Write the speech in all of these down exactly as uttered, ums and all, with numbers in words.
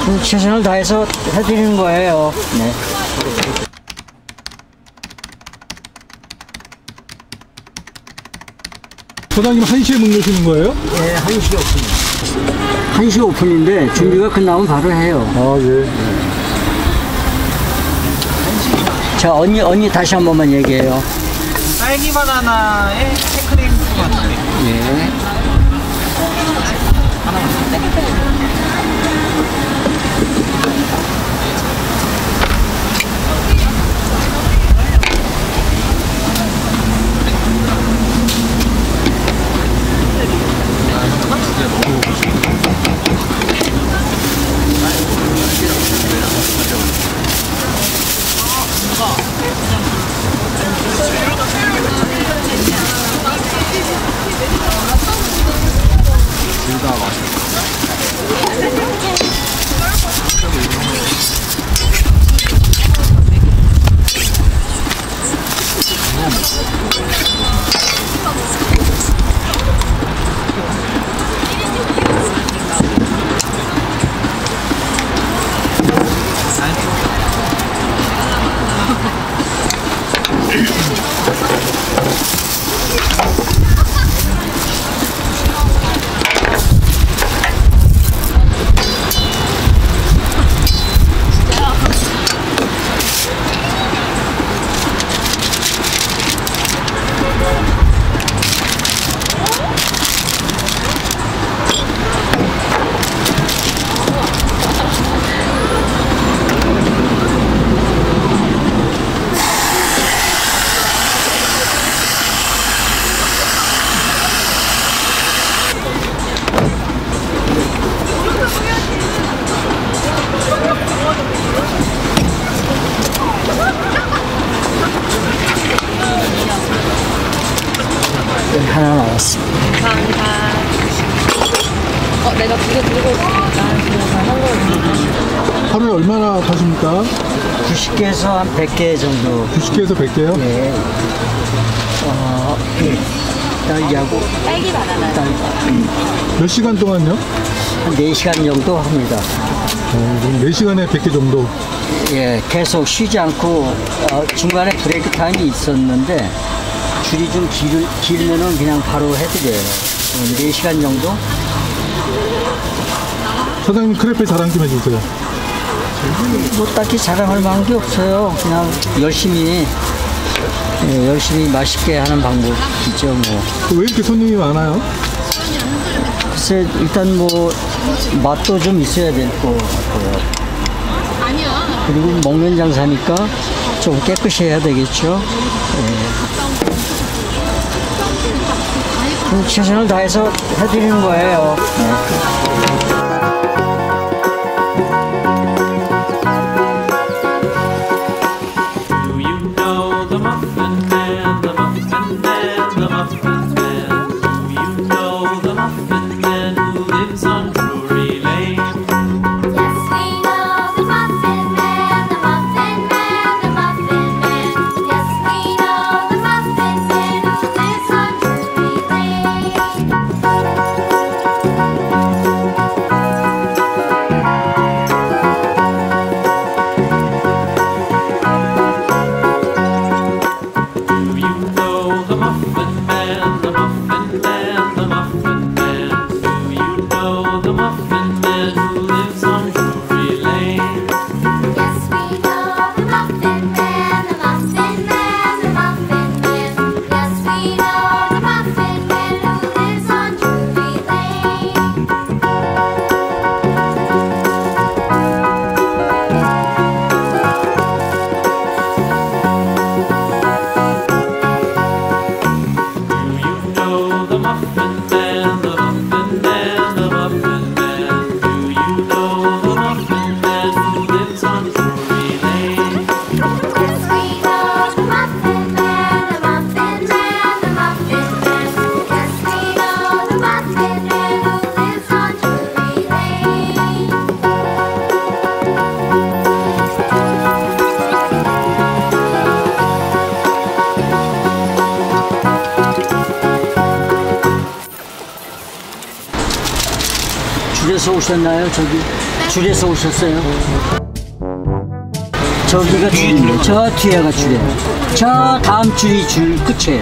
최선을 다해서 해드리는 거예요. 네. 사장님 한 시에 문 여시는 거예요? 네, 한 시 오픈. 한 시 오픈인데 준비가 끝나면 바로 해요. 아, 예. 자, 언니, 언니 다시 한 번만 얘기해요. 딸기 바나나에 생크림 토마토. 예. 하나 나왔습니다. 감사합니다. 어, 내가 두 개 들고 있으니까 그래서 한 걸. 하루에 얼마나 파십니까? 구십 개에서 한 백 개 정도. 구십 개에서 백 개요? 예. 어, 예. 딸기하고 딸기 바나나. 딸기. 몇 시간 동안요? 한 네 시간 정도 합니다. 어, 그럼 네 시간에 백 개 정도. 예, 계속 쉬지 않고 어, 중간에 브레이크 타임이 있었는데 줄이 좀 길, 길면은 그냥 바로 해드려요. 어, 네 시간 정도? 사장님 크레페 자랑 좀 해주세요. 뭐 딱히 자랑할 만한 게 없어요. 그냥 열심히 예, 열심히 맛있게 하는 방법이죠. 뭐. 왜 이렇게 손님이 많아요? 글쎄 일단 뭐 맛도 좀 있어야 될 것 같고요. 그리고 먹는 장사니까 좀 깨끗이 해야 되겠죠. 예. 최선을 다해서 해드리는 거예요. 네. You 줄에서 오셨나요? 저기 줄에서 오셨어요? 저기가 줄이에요. 저 뒤에가 줄이에요. 저 다음 줄이 줄 끝이에요.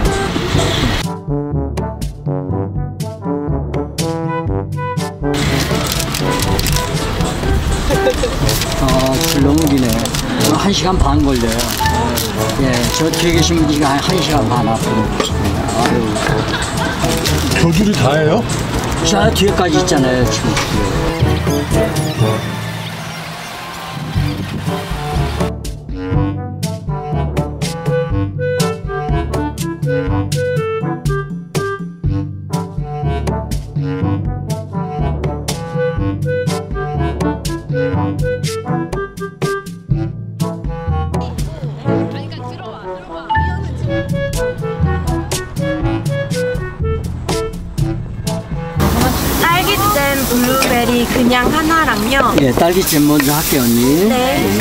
아, 줄 너무 기네. 저 한 시간 반 걸려요. 예, 저 뒤에 계신 분이 한, 한 시간 반 앞으로 계십니다. 아유. 저 줄이 다예요? 저 뒤에까지 있잖아요, 지금. 딸기잼, 블루베리 그냥 하나랑요. 예, 딸기잼 먼저 할게요, 언니. 네.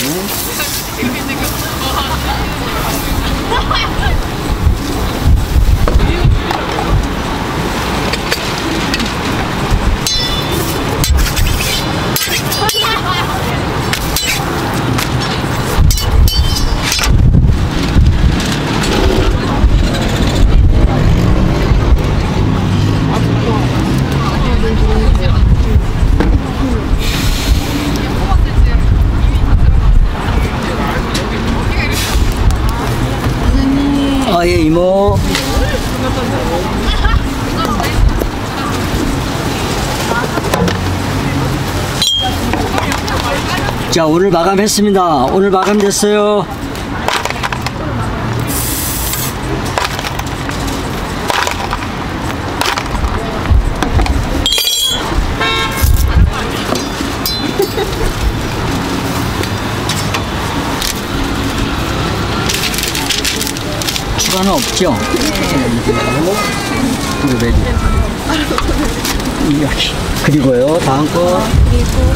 아, 예, 이모. 자, 오늘 마감했습니다. 오늘 마감됐어요. 추가는 없죠? 네. 블루베리. 여기. 그리고요, 다음 거. 그리고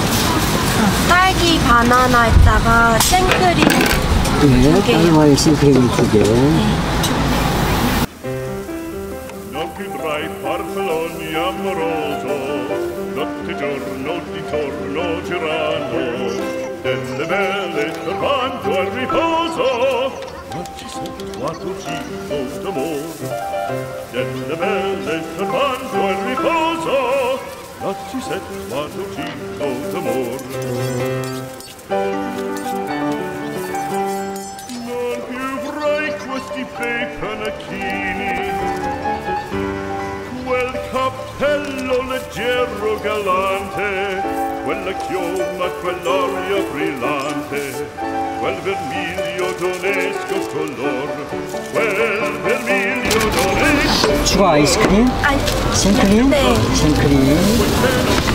딸기 바나나에다가 생크림 네, 딸기와의 생크림 두 개. Non più tra i farfalloni amoroso, notte e giorno di torno girano, delle belle tornando al riposo, non ci sei trovato cibo d'amor. Delle belle tornando al riposo, non ci sei trovato cibo d'amor. Non più avrai questi bei panacchini, quel cappello leggero galante, quella chioma, quell'aria brillante, quel vermiglio d'onesco color, quel vermiglio d'onesco. 추가 아이스크림? 아니, 생크림? 네. 생크림.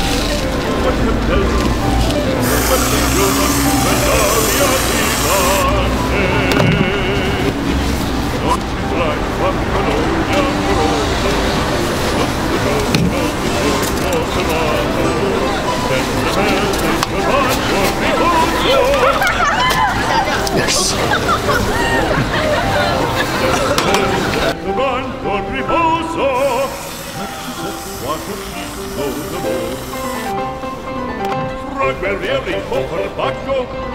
역시. Con riposo, quanto cibo d'amor. Fra guerrieri o perbacco,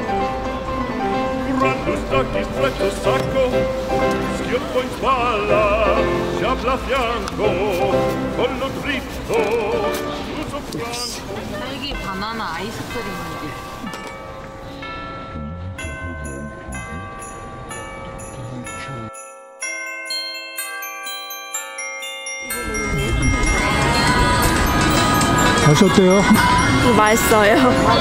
grande stacchi, stretto sacco, schioppo in spalla, sciabla a fianco, collo dritto, uso franco. 딸기 바나나 아이스크림. 맛이 어때요? 맛있어요.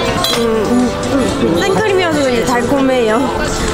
음, 생크림이어서 이제 달콤해요.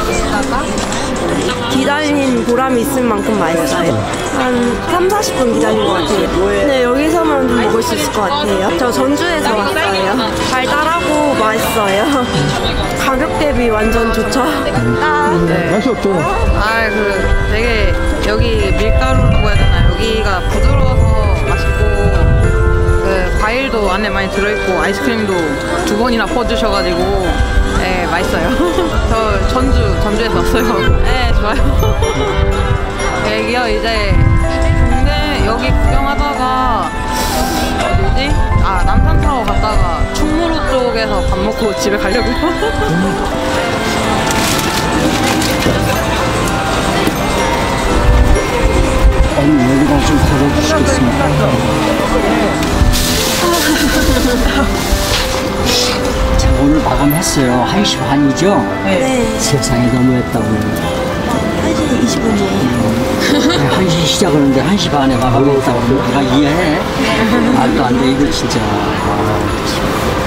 기다린 보람이 있을 만큼 맛있어요. 한 삼, 사십 분 기다린 것 같아요. 네, 여기서만 좀 먹을 수 있을 것 같아요. 저 전주에서 왔어요. 달달하고 맛있어요. 가격 대비 완전 좋죠? 네. 맛이 어때요? 아, 그 되게 여기 밀가루라고 해야 되나? 여기가 부드러워서 맛있고 그 과일도 안에 많이 들어있고 아이스크림도 두 번이나 퍼주셔가지고 네, 맛있어요. 저 전주, 전주에서 왔어요. 네, 좋아요. 여기요, 이제 근데 여기 구경하다가 어디지? 아 남산타워 갔다가 충무로 쪽에서 밥 먹고 집에 가려고요. 언니 여기다 좀 걸어주시겠습니까? 자, 오늘 마감했어요. 한 시 반이죠? 네. 세상에 너무했다 오늘. 한 시 이십 분이에요. 한 시 시작하는데 한 시 반에 마감했다고 그러면 내가 이해해? 말도 안 돼 이거 진짜. 아,